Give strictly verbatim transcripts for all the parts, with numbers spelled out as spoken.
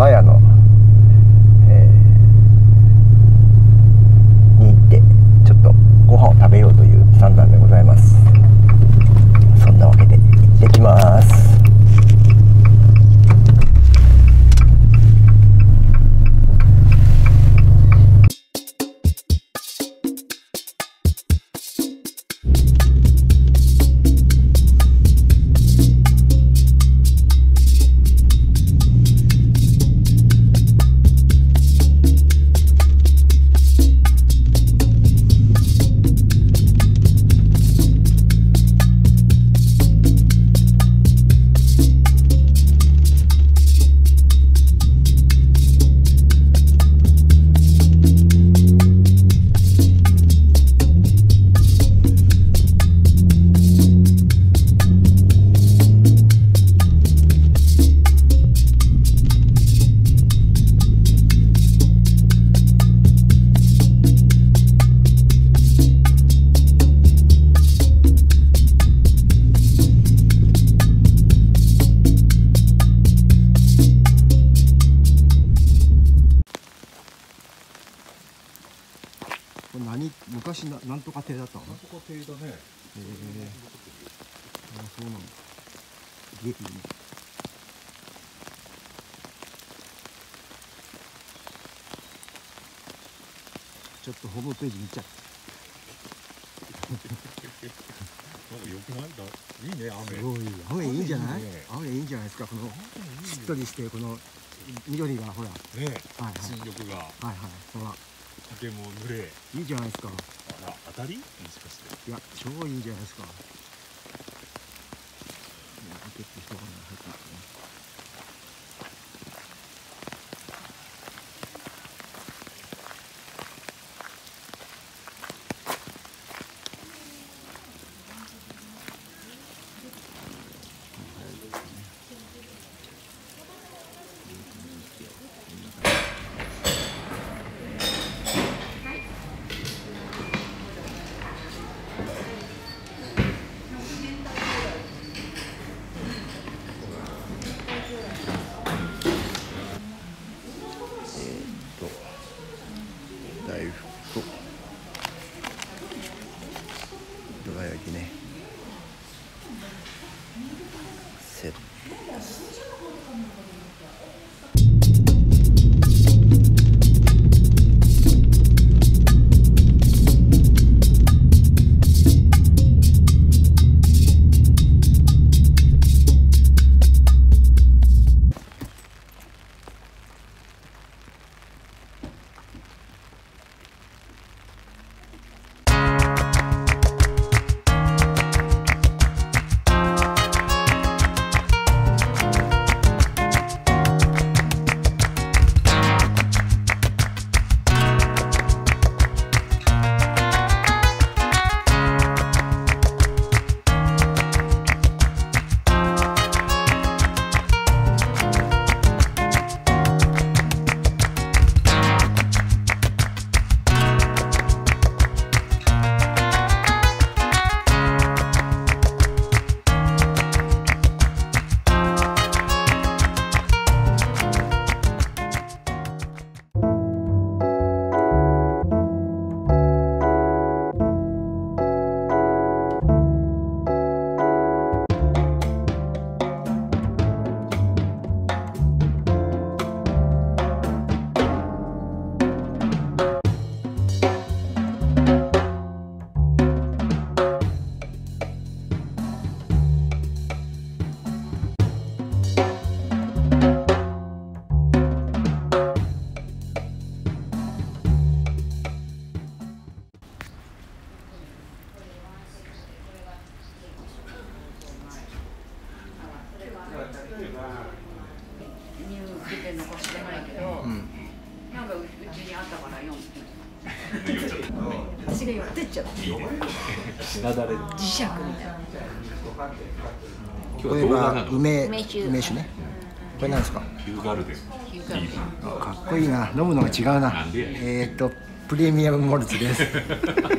川屋の、えー、に行ってちょっとご飯を食べようという算段でございます。そんなわけで行ってきます。 これ何昔ななんとか亭だったの？ なんとか亭だね。へえ。 あ、そうなんだ。ゲティ。ちょっとホームページ見ちゃった。 なんか良くない？だ。いいね、雨。 すごい。雨いいんじゃない？雨いいんじゃないですか。このしっとりしてこの緑がほら。 ね。 はいはい。 新緑が。 はいはい。ほら。 竹も濡れ。 いいじゃないですか。 あら、当たり？もしかして。 いや、超いいじゃないですか。いや、開けて人が入ってますね。 大福とどら焼きね、セットです。 残してないけど、うん、なんかうちにあったから読んで。私が寄ってっちゃった。 品だれ。 磁石みたいな。 これは梅梅酒ね。これなんですか？ ヒューガルデン。 かっこいいな。飲むのが違うな。えっとプレミアムモルツです。だって。 じゃ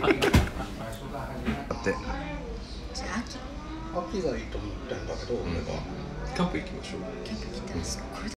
あ秋。秋がいいと思ってんだけど、俺は。 キャンプ行きましょう。 キャンプ来たらすっごい。